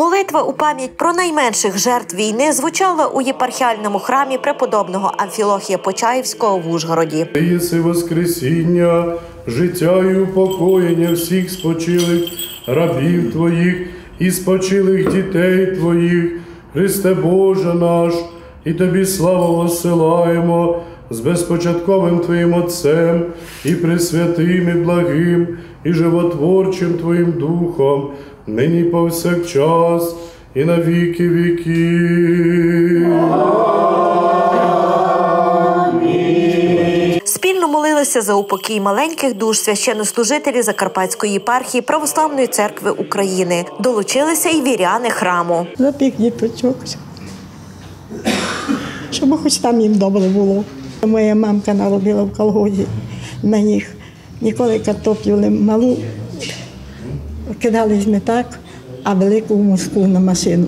Молитва у пам'ять про найменших жертв війни звучала у єпархіальному храмі преподобного Амфілохія Почаївського в Ужгороді. Ти єси воскресіння, життя і упокоєння всіх спочилих рабів Твоїх і спочилих дітей Твоїх, Христе Боже наш, і Тобі славу воссилаємо з безпочатковим Твоїм Отцем і пресвятим, і благим, і животворчим Твоїм Духом, нині повсякчас і на віки віків. Спільно молилися за упокій маленьких душ священнослужителі Закарпатської єпархії Православної церкви України. Долучилися і віряни храму. Запік діточок, щоб хоч там їм добре було. Моя мамка народила в колгозі, на них ніколи картоплю малу кидали з метак, а велику муску на машину.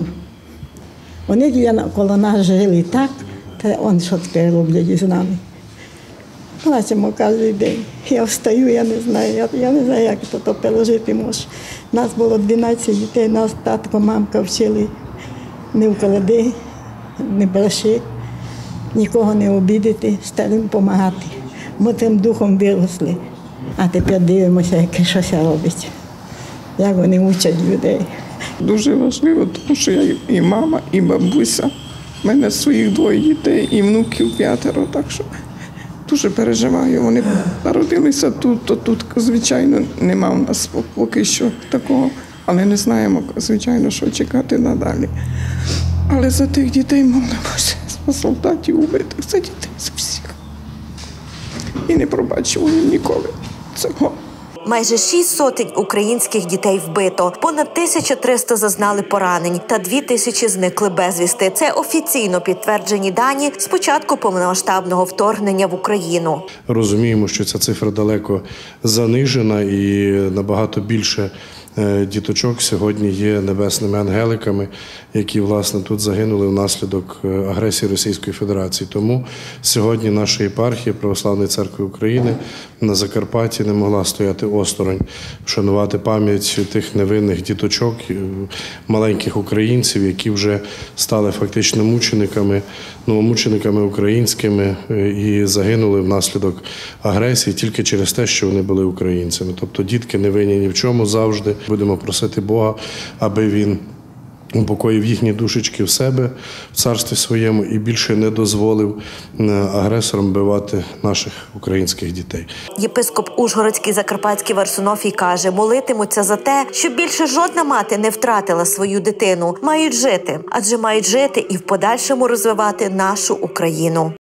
Вони коло нас жили так, та он що тепер роблять із нами. Плачемо кожен день. Я встаю, я не знаю, як то пережити може. Нас було 12 дітей, нас татко, мамка вчили не вкради, не бреши, нікого не обідати, старим допомагати. Ми тим духом виросли, а тепер дивимося, яке щось робить, як вони учать людей. Дуже важливо, тому що я і мама, і бабуся. У мене своїх 2 дітей, і внуків 5, так що дуже переживаю. Вони народилися тут, то тут, звичайно, нема у нас поки що такого, але не знаємо, звичайно, що чекати надалі. Але за тих дітей молимося, за солдатів убитих, за дітей, за всіх. І не пробачимо їм ніколи цього. Майже 6 сотень українських дітей вбито, понад 1300 зазнали поранень та 2000 зникли безвісти. Це офіційно підтверджені дані з початку повномасштабного вторгнення в Україну. Розуміємо, що ця цифра далеко занижена і набагато більше діточок сьогодні є небесними ангеликами, які, власне, тут загинули внаслідок агресії Російської Федерації. Тому сьогодні наша єпархія Православної церкви України на Закарпатті не могла стояти осторонь, вшанувати пам'ять тих невинних діточок, маленьких українців, які вже стали фактично мучениками, новомучениками українськими і загинули внаслідок агресії тільки через те, що вони були українцями. Тобто дітки не винні ні в чому завжди. Будемо просити Бога, аби Він упокоїв їхні душечки в себе, в царстві своєму, і більше не дозволив агресорам вбивати наших українських дітей. Єпископ Ужгородський Закарпатський Варсонофій каже, молитимуться за те, щоб більше жодна мати не втратила свою дитину. Мають жити, адже мають жити і в подальшому розвивати нашу Україну.